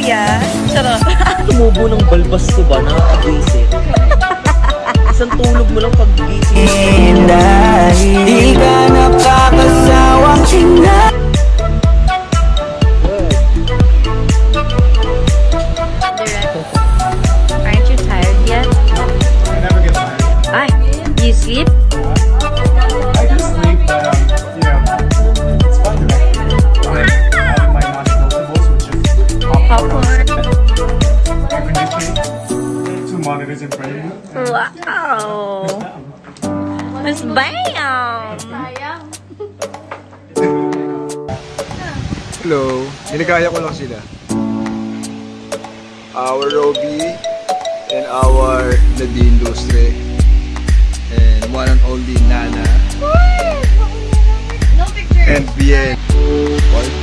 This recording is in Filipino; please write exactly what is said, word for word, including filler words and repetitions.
yan. Charot. Tumubo ng balbas ko ba? Nakakagising. Isang tulog mo lang pag-gising. Dahil di ka nakakasawang tingnan. Aren't you tired yet? I never get tired. Ay, do you sleep? I do sleep, but um, you know, it's fun to make. Like having my non-smokables, which is popcorn, air conditioning, two monitors in front of me. Wow! Mas bam! Hello, ginagaya ko lang sila. Our Roby and our Nadine Lustre and one and only Nana and Bien.